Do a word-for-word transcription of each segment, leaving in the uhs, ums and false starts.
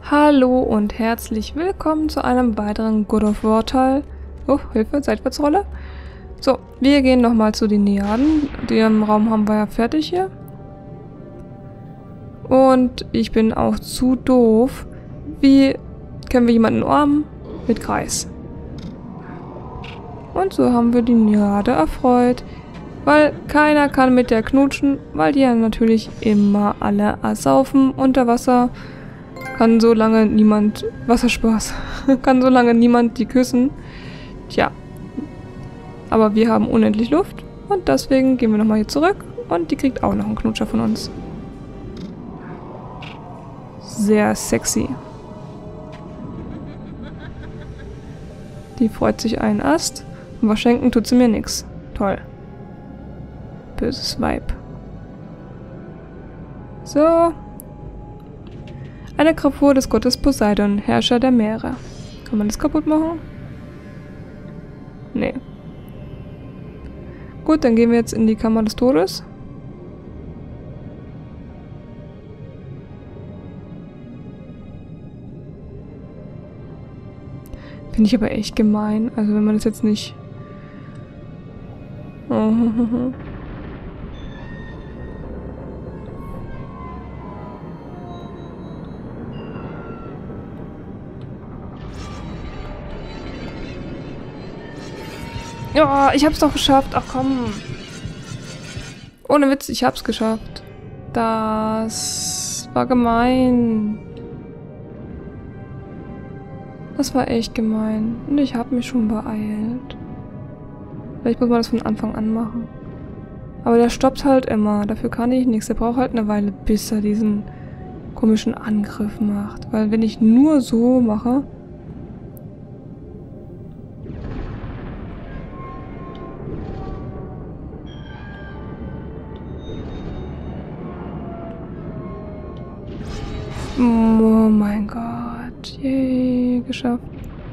Hallo und herzlich willkommen zu einem weiteren God of War Teil. Oh, Hilfe, Seitwärtsrolle. So, wir gehen nochmal zu den Neaden. Den Raum haben wir ja fertig hier. Und ich bin auch zu doof. Wie können wir jemanden umarmen? Mit Kreis. Und so haben wir die Neade erfreut. Weil keiner kann mit der knutschen, weil die ja natürlich immer alle ersaufen unter Wasser. Kann so lange niemand... Wasserspaß. Kann so lange niemand die küssen. Tja. Aber wir haben unendlich Luft. Und deswegen gehen wir nochmal hier zurück. Und die kriegt auch noch einen Knutscher von uns. Sehr sexy. Die freut sich einen Ast. Und was schenken tut sie mir nix. Toll. Böses Weib. So. Eine Gravur des Gottes Poseidon, Herrscher der Meere. Kann man das kaputt machen? Nee. Gut, dann gehen wir jetzt in die Kammer des Todes. Finde ich aber echt gemein. Also wenn man das jetzt nicht... Ja, ich hab's doch geschafft. Ach komm. Ohne Witz, ich hab's geschafft. Das war gemein. Das war echt gemein. Und ich hab mich schon beeilt. Vielleicht muss man das von Anfang an machen. Aber der stoppt halt immer. Dafür kann ich nichts. Der braucht halt eine Weile, bis er diesen komischen Angriff macht. Weil wenn ich nur so mache... Oh mein Gott. Yay, geschafft.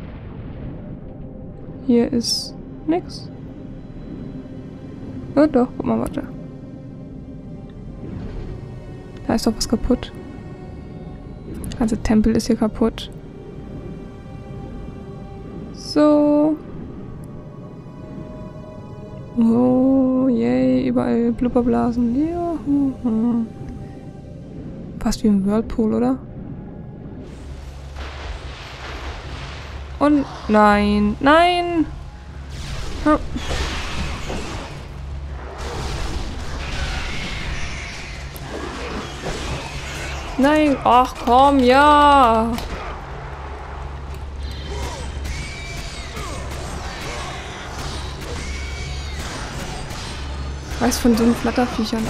Hier ist nix. Oh doch, guck mal, warte. Da ist doch was kaputt. Der ganze Tempel ist hier kaputt. So. Oh, yay, überall Blubberblasen. Juhu. Fast wie im Whirlpool, oder? Und nein, nein! Hm. Nein, ach komm, ja! Was von so einem Flatterviechern?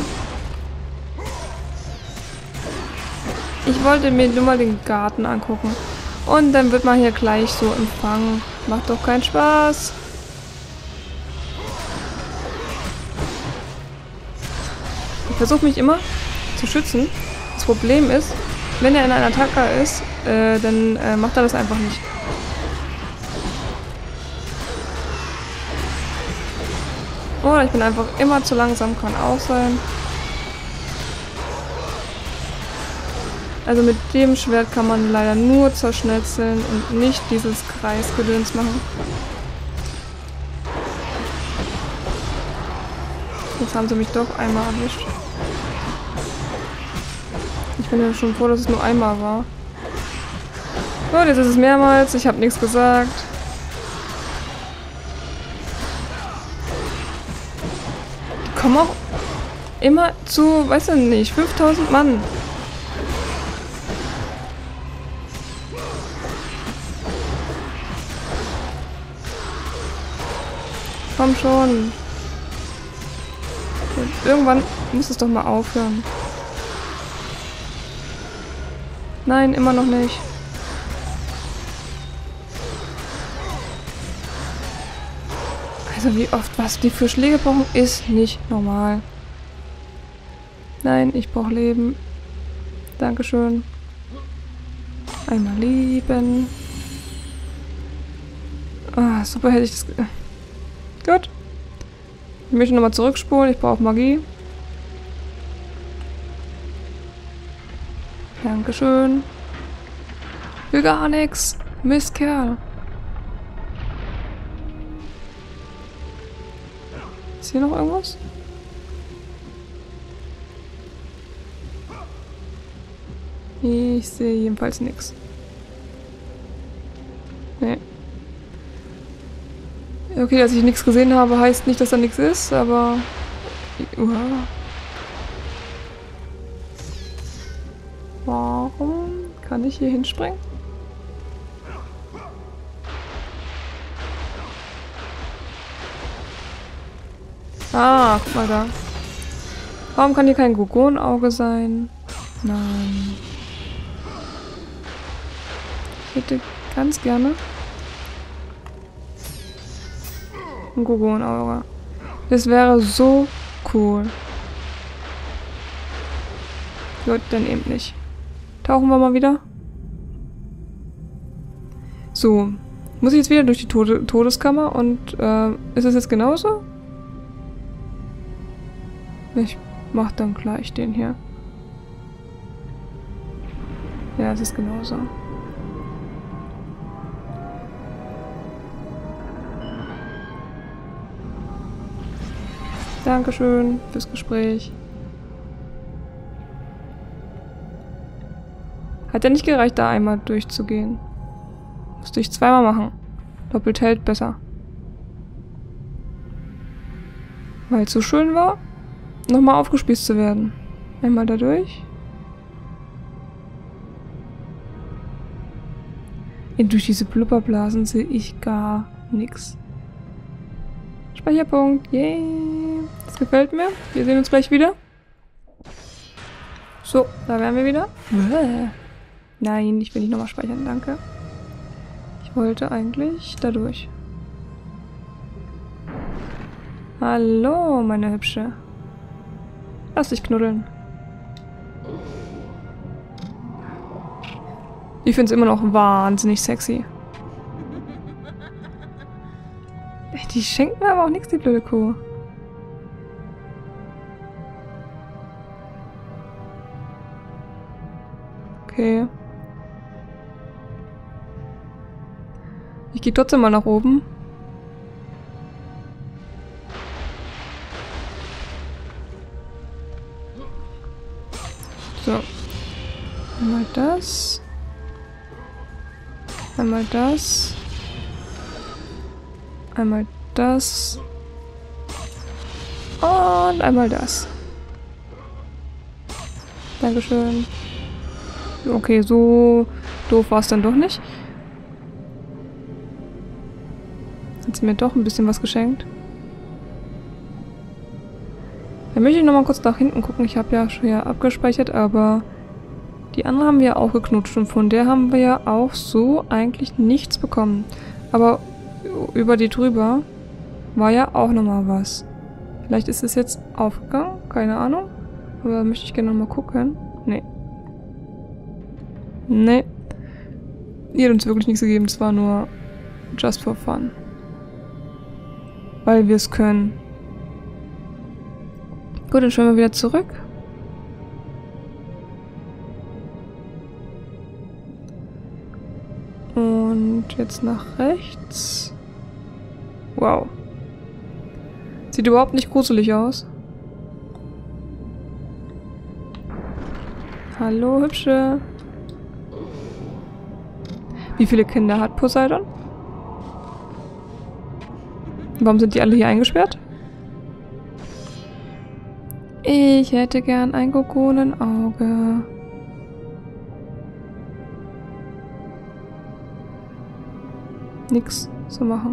Ich wollte mir nur mal den Garten angucken. Und dann wird man hier gleich so empfangen. Macht doch keinen Spaß. Ich versuche mich immer zu schützen. Das Problem ist, wenn er in einer Attacke ist, äh, dann äh, macht er das einfach nicht. Oder ich bin einfach immer zu langsam, kann auch sein. Also mit dem Schwert kann man leider nur zerschnetzeln und nicht dieses Kreisgedöns machen. Jetzt haben sie mich doch einmal erwischt. Ich bin ja schon froh, dass es nur einmal war. So, jetzt ist es mehrmals. Ich habe nichts gesagt. Die kommen auch immer zu, weiß ich nicht, fünftausend Mann. Komm schon. Und irgendwann muss es doch mal aufhören. Nein, immer noch nicht. Also wie oft was die für Schläge brauchen, ist nicht normal. Nein, ich brauche Leben. Dankeschön. Einmal lieben. Ah, super hätte ich das... Gut. Ich möchte nochmal zurückspulen. Ich brauche Magie. Dankeschön. Will gar nix. Mistkerl. Ist hier noch irgendwas? Ich sehe jedenfalls nichts. Nee. Okay, dass ich nichts gesehen habe, heißt nicht, dass da nichts ist, aber... Uah. Warum kann ich hier hinspringen? Ah, guck mal da. Warum kann hier kein Gorgon-Auge sein? Nein. Ich hätte ganz gerne ein Gorgon-Auge. Das wäre so cool. Gut, dann eben nicht. Tauchen wir mal wieder. So. Muss ich jetzt wieder durch die Tode Todeskammer und äh, ist es jetzt genauso? Ich mach dann gleich den hier. Ja, es ist genauso. Dankeschön fürs Gespräch. Hat ja nicht gereicht, da einmal durchzugehen. Musste ich zweimal machen. Doppelt hält besser. Weil es so schön war, nochmal aufgespießt zu werden. Einmal da durch. Und durch diese Blubberblasen sehe ich gar nichts. Speicherpunkt. Yay. Das gefällt mir. Wir sehen uns gleich wieder. So, da wären wir wieder. Nein, ich will nicht nochmal speichern, danke. Ich wollte eigentlich da durch. Hallo, meine Hübsche. Lass dich knuddeln. Ich finde es immer noch wahnsinnig sexy. Die schenkt mir aber auch nichts, die blöde Kuh. Okay. Ich gehe trotzdem mal nach oben. So. Einmal das. Einmal das. Einmal das. Und einmal das. Dankeschön. Okay, so doof war es dann doch nicht. Hat sie mir doch ein bisschen was geschenkt. Dann möchte ich nochmal kurz nach hinten gucken. Ich habe ja schon ja abgespeichert, aber die andere haben wir ja auch geknutscht und von der haben wir ja auch so eigentlich nichts bekommen. Aber über die drüber war ja auch nochmal was. Vielleicht ist es jetzt aufgegangen, keine Ahnung. Aber da möchte ich gerne nochmal gucken. Nee. Nee. Die hat uns wirklich nichts gegeben, es war nur just for fun. Weil wir es können. Gut, dann schauen wir wieder zurück. Und jetzt nach rechts. Wow. Sieht überhaupt nicht gruselig aus. Hallo, Hübsche. Wie viele Kinder hat Poseidon? Warum sind die alle hier eingesperrt? Ich hätte gern ein Gorgonenauge. Nix zu machen.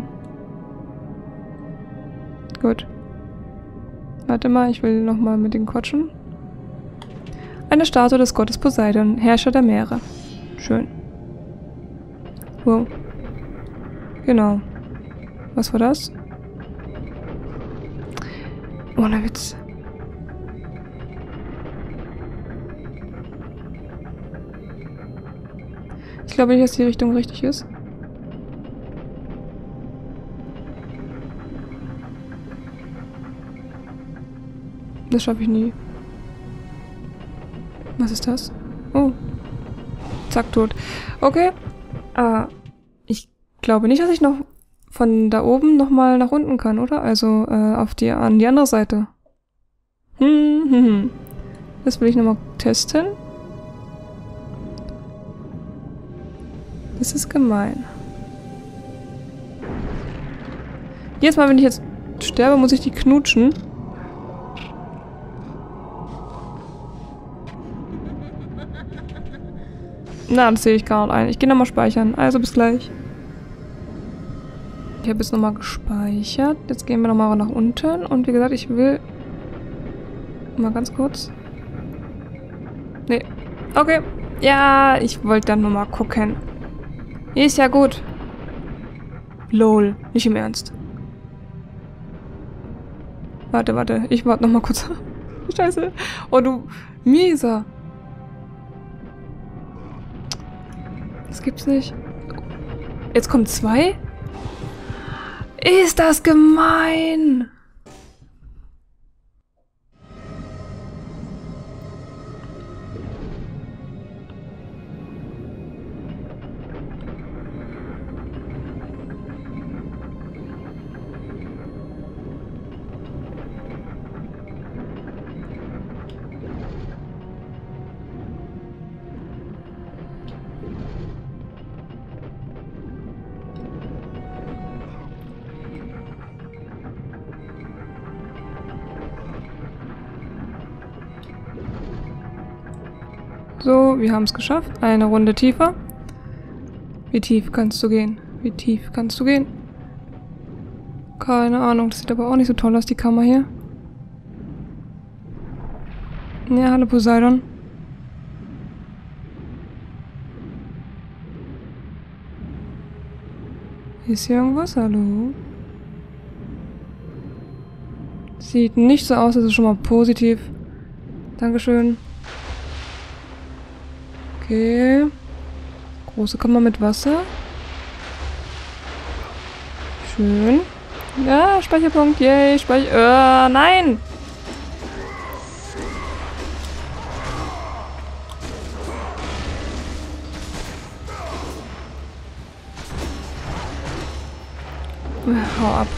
Gut. Warte mal, ich will nochmal mit den quatschen. Eine Statue des Gottes Poseidon, Herrscher der Meere. Schön. Wow. Genau. Was war das? Ohne Witz. Ich glaube nicht, dass die Richtung richtig ist. Das schaffe ich nie. Was ist das? Oh. Zack, tot. Okay. Ah, ich glaube nicht, dass ich noch von da oben nochmal nach unten kann, oder? Also äh, auf die, an die andere Seite. Hm, hm, hm. Das will ich nochmal testen. Das ist gemein. Jedes Mal, wenn ich jetzt sterbe, muss ich die knutschen. Na, das sehe ich gerade ein. Ich gehe nochmal speichern. Also bis gleich. Ich habe jetzt nochmal gespeichert. Jetzt gehen wir nochmal nach unten. Und wie gesagt, ich will... Mal ganz kurz. Nee. Okay. Ja, ich wollte dann nochmal gucken. Ist ja gut. Lol. Nicht im Ernst. Warte, warte. Ich warte nochmal kurz. Scheiße. Oh, du... Mieser. Das gibt's nicht. Jetzt kommen zwei? Ist das gemein! So, wir haben es geschafft. Eine Runde tiefer. Wie tief kannst du gehen? Wie tief kannst du gehen? Keine Ahnung, das sieht aber auch nicht so toll aus, die Kammer hier. Ja, hallo Poseidon. Ist hier irgendwas? Hallo? Sieht nicht so aus, das ist schon mal positiv. Dankeschön. Okay. Große Kammer mit Wasser. Schön. Ja, Speicherpunkt. Yay, Speicher... Äh, nein! Hau ab.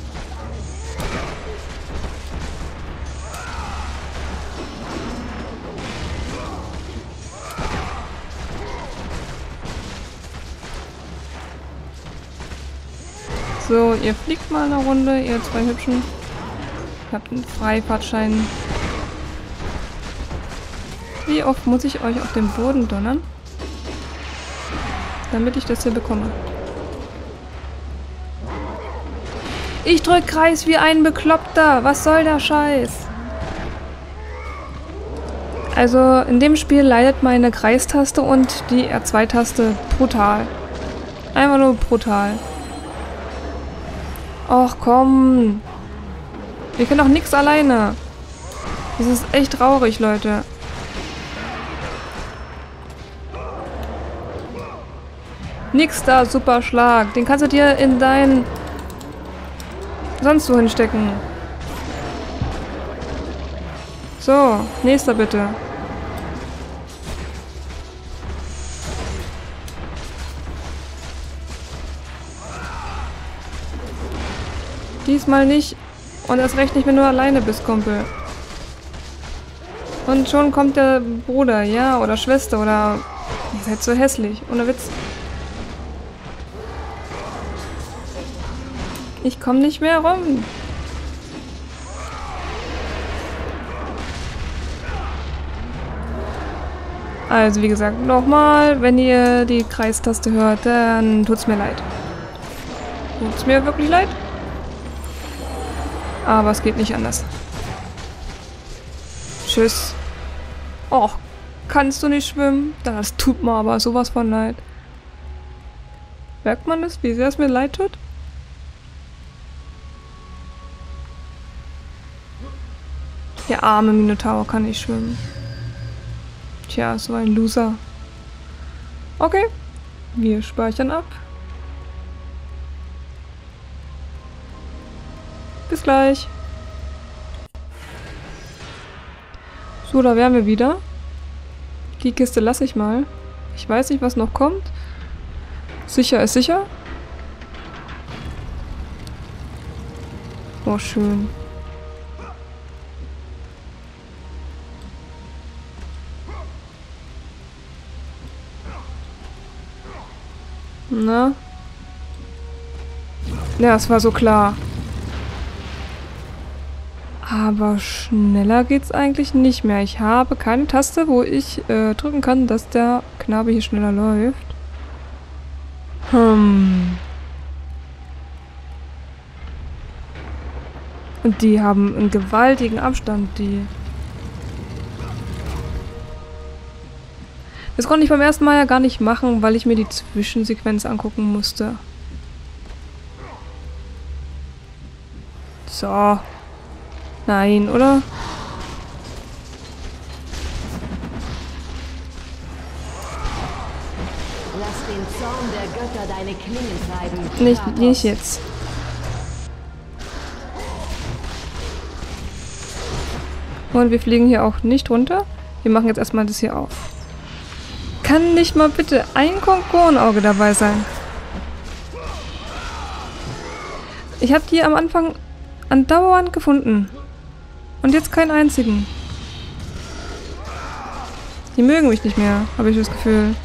So, ihr fliegt mal eine Runde, ihr zwei Hübschen. Ihr habt einen Freifahrtschein. Wie oft muss ich euch auf den Boden donnern? Damit ich das hier bekomme. Ich drück Kreis wie ein Bekloppter. Was soll der Scheiß? Also, in dem Spiel leidet meine Kreistaste und die R zwei Taste brutal. Einfach nur brutal. Och komm. Wir können doch nix alleine. Das ist echt traurig, Leute. Nix da, super Schlag. Den kannst du dir in dein... sonst wo hinstecken. So, nächster bitte. Diesmal nicht. Und erst recht nicht, wenn du alleine bist, Kumpel. Und schon kommt der Bruder, ja, oder Schwester, oder... Ihr seid so hässlich, ohne Witz. Ich komme nicht mehr rum. Also, wie gesagt, nochmal, wenn ihr die Kreistaste hört, dann tut's mir leid. Tut's mir wirklich leid? Aber es geht nicht anders. Tschüss. Och, kannst du nicht schwimmen? Das tut mir aber sowas von leid. Merkt man das, wie sehr es mir leid tut? Der arme Minotaur kann nicht schwimmen. Tja, so ein Loser. Okay, wir speichern ab. Bis gleich. So, da wären wir wieder. Die Kiste lasse ich mal. Ich weiß nicht, was noch kommt. Sicher ist sicher. Oh, schön. Na? Ja, es war so klar. Aber schneller geht's eigentlich nicht mehr. Ich habe keine Taste, wo ich äh, drücken kann, dass der Knabe hier schneller läuft. Hm. Und die haben einen gewaltigen Abstand, die. Das konnte ich beim ersten Mal ja gar nicht machen, weil ich mir die Zwischensequenz angucken musste. So. Nein, oder? Lass den Zorn der Götter deine Klingen treiben. Nicht, nicht jetzt. Und wir fliegen hier auch nicht runter. Wir machen jetzt erstmal das hier auf. Kann nicht mal bitte ein Konkornauge dabei sein? Ich habe die am Anfang andauernd gefunden. Und jetzt keinen einzigen. Die mögen mich nicht mehr, habe ich das Gefühl.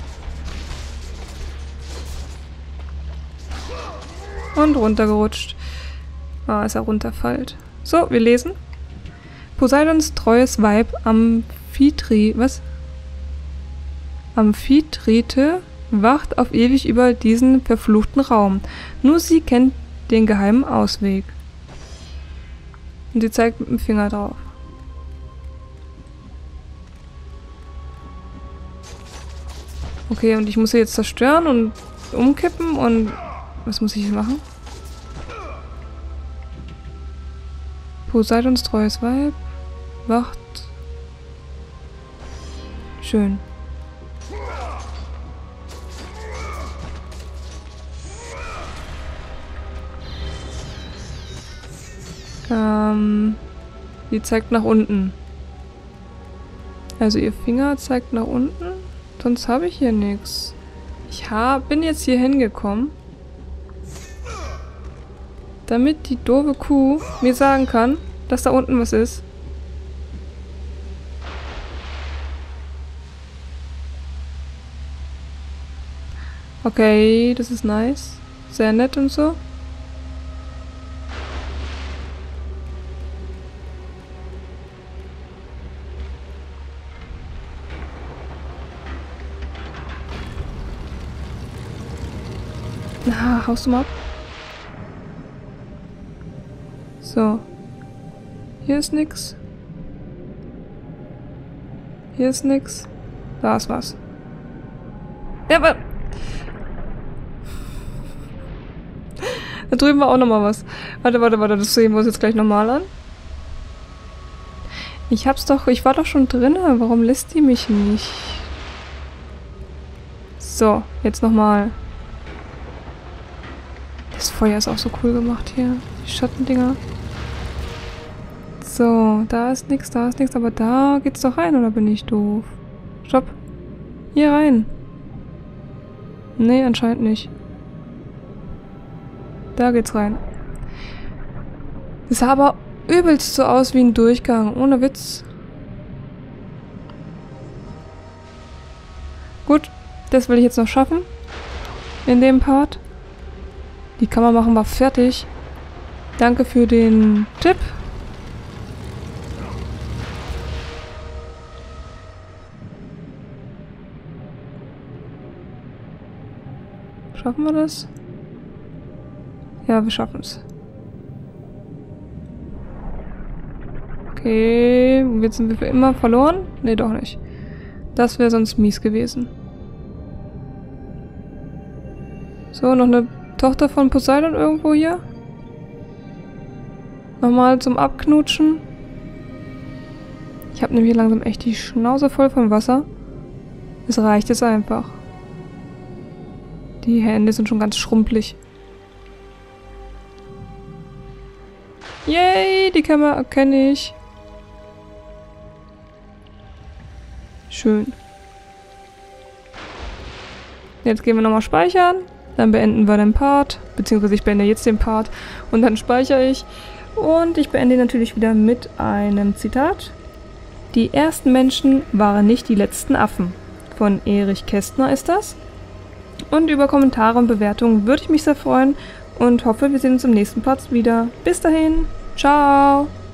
Und runtergerutscht. Ah, als er runterfällt. So, wir lesen. Poseidons treues Weib Amphitri... Was? Amphitrite wacht auf ewig über diesen verfluchten Raum. Nur sie kennt den geheimen Ausweg. Und sie zeigt mit dem Finger drauf. Okay, und ich muss sie jetzt zerstören und umkippen und... Was muss ich jetzt machen? Poseidons treues Weib wacht. Schön. Ähm, die zeigt nach unten. Also ihr Finger zeigt nach unten. Sonst habe ich hier nichts. Ich hab, bin jetzt hier hingekommen, damit die doofe Kuh mir sagen kann, dass da unten was ist. Okay, das ist nice. Sehr nett und so. Na, haust du mal ab? So. Hier ist nix. Hier ist nix. Da ist was. Ja, aber... Da drüben war auch nochmal was. Warte, warte, warte. Das sehen wir uns jetzt gleich nochmal an. Ich hab's doch... Ich war doch schon drin. Warum lässt die mich nicht? So, jetzt nochmal. Das Feuer ist auch so cool gemacht hier. Die Schattendinger. So, da ist nichts, da ist nichts, aber da geht's doch rein, oder bin ich doof? Stopp. Hier rein. Nee, anscheinend nicht. Da geht's rein. Das sah aber übelst so aus wie ein Durchgang, ohne Witz. Gut, das will ich jetzt noch schaffen. In dem Part. Die Kammer machen wir fertig. Danke für den Tipp. Schaffen wir das? Ja, wir schaffen es. Okay, jetzt sind wir für immer verloren? Nee, doch nicht. Das wäre sonst mies gewesen. So, noch eine Tochter von Poseidon irgendwo hier. Nochmal zum Abknutschen. Ich habe nämlich langsam echt die Schnauze voll vom Wasser. Es reicht jetzt einfach. Die Hände sind schon ganz schrumpelig. Yay, die Kamera kenne ich. Schön. Jetzt gehen wir nochmal speichern. Dann beenden wir den Part, beziehungsweise ich beende jetzt den Part und dann speichere ich. Und ich beende natürlich wieder mit einem Zitat. Die ersten Menschen waren nicht die letzten Affen. Von Erich Kästner ist das. Und über Kommentare und Bewertungen würde ich mich sehr freuen und hoffe, wir sehen uns im nächsten Part wieder. Bis dahin, ciao!